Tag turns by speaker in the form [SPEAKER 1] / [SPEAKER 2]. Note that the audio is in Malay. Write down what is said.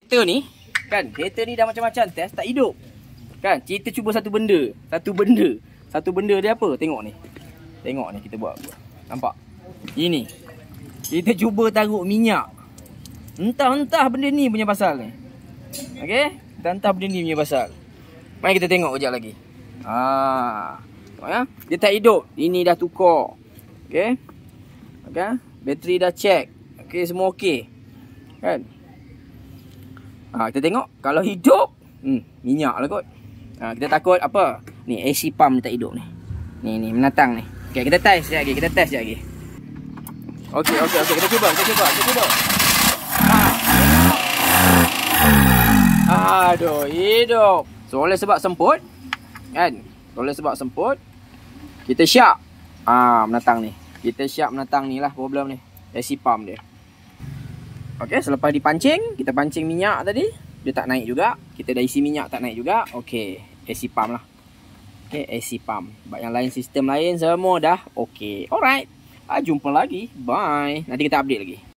[SPEAKER 1] kereta ni, kan, kereta ni dah macam-macam test tak hidup. Kan, kita cuba satu benda. Satu benda dia apa? Tengok ni. Tengok ni kita buat. Nampak? Ini. Kita cuba taruh minyak. Entah-entah benda ni punya pasal ni. Okey? Entah benda ni punya pasal. Mari kita tengok kejap lagi. Tengok ya. Dia tak hidup. Ini dah tukar. Okey? Okey? Bateri dah check. Okey, semua okey. Kan? Kita tengok kalau hidup, minyak lah kot. Kita takut apa? Ni AC pump ni tak hidup ni. Ni menatang ni. Okey, kita test sekejap lagi. Okey, kita cuba. Aduh, hidup. So, oleh sebab semput, kan? Oleh sebab semput, kita syak. Menatang ni. Kita syak menatang ni lah problem ni. AC pump dia. Okey, selepas dipancing, kita pancing minyak tadi, dia tak naik juga. Kita dah isi minyak tak naik juga. Okey, AC pump lah. Okey, AC pump. Sebab yang lain, sistem lain semua dah okey. Alright. Jumpa lagi. Bye. Nanti kita update lagi.